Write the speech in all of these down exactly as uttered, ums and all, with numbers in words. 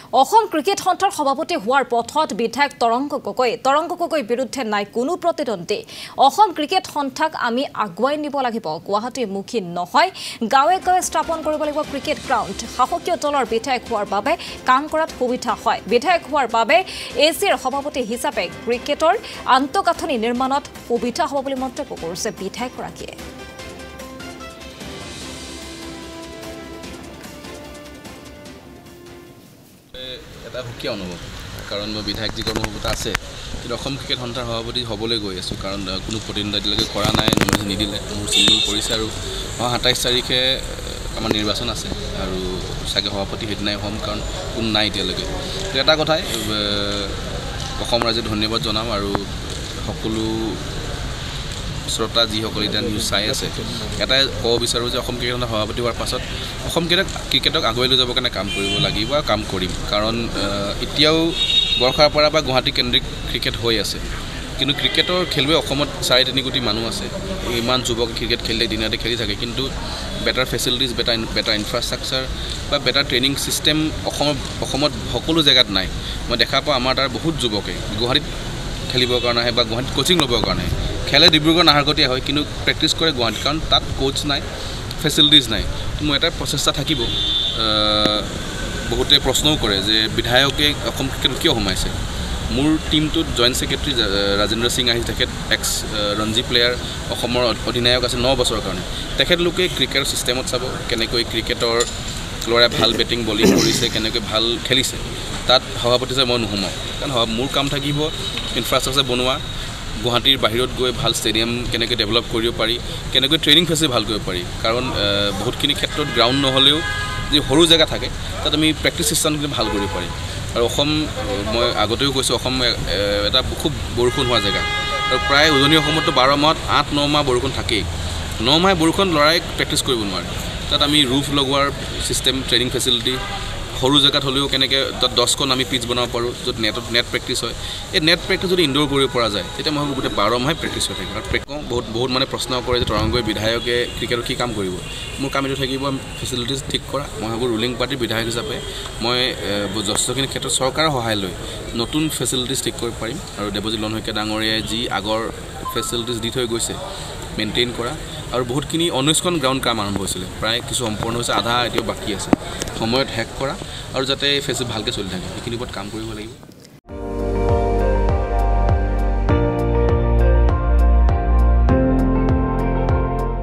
Assam cricket সন্থাৰ সভাপতি হোৱাৰ পথত বিধায়ক তৰংগ গগৈ তৰংগ গগৈৰ বিৰুদ্ধে নাই কোনো প্ৰতিদ্বন্দ্বী অসম ক্ৰিকেট সন্থাক আমি আগুৱাই নিব লাগিব গুৱাহাটী মুখী নহয় গাঁৱে গাঁৱে স্থাপন কৰিব লাগিব ক্ৰিকেট গ্ৰাউণ্ড শাসকীয় দলৰ বিধায়ক হোৱাৰ বাবে কাম কৰাত সুবিধা হয় বিধায়ক হোৱাৰ বাবে এচিৰ সভাপতি হিচাপে ক্ৰিকেটৰ আন্তঃগাঁথনি নিৰ্মাণত সুবিধা হ'ব বুলি মন্তব্য কৰিছে বিধায়কগৰাকীয়ে এটা সুকীয়া অনুভৱ কাৰণ মই বিধায়ক যি কৰ্মকৰ্তা আছে কিন্তু অসম ক্ৰিকেট সন্থাৰ সভাপতি হ'বলৈ গৈ আছোঁ কাৰণ কোনো প্ৰতিনিধিত্বলৈকে কৰা নাই নমিনেশ্যন নিদিলে মোৰ চিনিয়ৰ কৰিছে আৰু সাতাইছ তাৰিখে আমাৰ নিৰ্বাচন আছে আৰু চাগে সভাপতি সেইদিনাই হ'ম কাৰণ কোনো নাই এতিয়ালৈকে তো এটা কথাই অসম ৰাজ্যক ধন্যবাদ জনাম আৰু সকলো শ্ৰোতা যিসকল এতিয়া নিউজ চাই আছে এটাই ক'ব বিচাৰোঁ যে অসম ক্ৰিকেট সন্থাৰ সভাপতি হোৱাৰ পাছত অসম ক্ৰিকেট ক্ৰিকেটক আগুৱাই লৈ যাবৰ কাৰণে কাম কৰিব লাগিব আৰু কাম কৰিম কাৰণ এতিয়াও বৰ্ষাৰ পৰা বা গুৱাহাটী কেন্দ্ৰিক ক্ৰিকেট হৈ আছে কিন্তু ক্ৰিকেটৰ খেলুৱৈ অসমত চাৰে তিনি কোটি মানুহ আছে ইমান যুৱক ক্ৰিকেট খেলিলে দিনতে খেলি থাকে কিন্তু better facilities better better infrastructure বা বেটাৰ ট্ৰেইনিং ছিষ্টেম অসমত অসমত সকলো জেগাত নাই মই দেখা পাওঁ আমাৰ তাৰ বহুত যুৱকে গুৱাহাটীত খেলিবৰ কাৰণে আহে বা গুৱাহাটীত কোচিং ল'বৰ কাৰণে খেলে ডিব্ৰুগড় নাহৰকটীয়া হয় কিন্তু প্ৰেক্টিছ কৰে গুৱাহাটীত কাৰণ তাত কোচ নাই ফেচিলিটিজ নাই মোৰ এটা প্ৰচেষ্টা থাকিব বহুতে প্ৰশ্নও কৰে যে বিধায়কে অসম ক্ৰিকেট কিয় সোমাইছে মোৰ টিমটোত জইণ্ট ছেক্ৰেটাৰী ৰাজেন্দ্ৰ সিং আহি তেখেত এক্স ৰঞ্জী প্লেয়াৰ অসমৰ অধিনায়ক আছে ন বছৰৰ কাৰণে তেখেতলোকে ক্ৰিকেটৰ ছিষ্টেমত চাব কেনেকৈ ক্ৰিকেটৰ ল'ৰাই ভাল বেটিং বলিং কৰিছে কেনেকৈ ভাল খেলিছে তাত সভাপতি হিচাপে মই নোসোমাওঁ কাৰণ মোৰ কাম থাকিব ইনফ্ৰাষ্ট্ৰাকচাৰ বনোৱা গুৱাহাটীৰ বাহিৰত গৈ ভাল ষ্টেডিয়াম কেনেকৈ ডেভেলপ কৰিব পাৰি কেনেকৈ ট্ৰেইনিং ফেচিলিটি ভাল কৰিব পাৰি কাৰণ বহুতখিনি ক্ষেত্ৰত গ্ৰাউণ্ড নহ'লেও যি সৰু জেগা থাকে তাত আমি প্ৰেক্টিছ ছিষ্টেমখিনি ভাল কৰিব পাৰি আৰু অসম মই আগতেও কৈছোঁ অসম এটা খুব বৰষুণ হোৱা জেগা আৰু প্ৰায় উজনি অসমততো বাৰ মাহত আঠ ন মাহ বৰষুণ থাকেই ন মাহ বৰষুণ ল'ৰাই প্ৰেক্টিছ কৰিব নোৱাৰে তাত আমি ৰুফ লগোৱাৰ ছিষ্টেম ট্ৰেইনিং ফেচিলিটি সৰু জেগাত হ'লেও কেনেকৈ তাত দহখন আমি পিচ বনাব পাৰোঁ য'ত নেটত নেট প্ৰেক্টিছ হয় এই নেট প্ৰেক্টিছ যদি ইনডোৰ কৰিব পৰা যায় তেতিয়া মই গোটেই বাৰ মাহে প্ৰেক্টিছ হৈ থাকে আৰু প্ৰেক্টিছ বহুত বহুত মানে প্ৰশ্ন কৰে যে তৰংগই বিধায়কে ক্ৰিকেটত কি কাম কৰিব মোৰ কাম এইটো থাকিব ফেচিলিটিজ ঠিক কৰা মই ভাবোঁ ৰুলিং পাৰ্টিৰ বিধায়ক হিচাপে মই যথেষ্টখিনি ক্ষেত্ৰত চৰকাৰৰ সহায় লৈ নতুন ফেচিলিটিজ ঠিক কৰিব পাৰিম আৰু দেৱজিৎ লনশইকীয়া ডাঙৰীয়াই যি আগৰ ফেচিলিটিজ দি থৈ গৈছে মেইনটেইন কৰা আৰু বহুতখিনি ঊনৈছখন গ্ৰাউণ্ড কাম আৰম্ভ হৈছিলে প্ৰায় কিছু সম্পূৰ্ণ হৈছে আধা এতিয়াও বাকী আছে সময়ত শেষ কৰা আৰু যাতে ফেচিলিটি ভালকৈ চলি থাকে সেইখিনিৰ ওপৰত কাম কৰিব লাগিব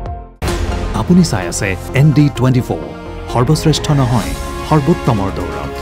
আপুনি চাই আছে এন ডি টুৱেণ্টি ফ'ৰ সৰ্বশ্ৰেষ্ঠ নহয় সৰ্বোত্তমৰ দৌৰত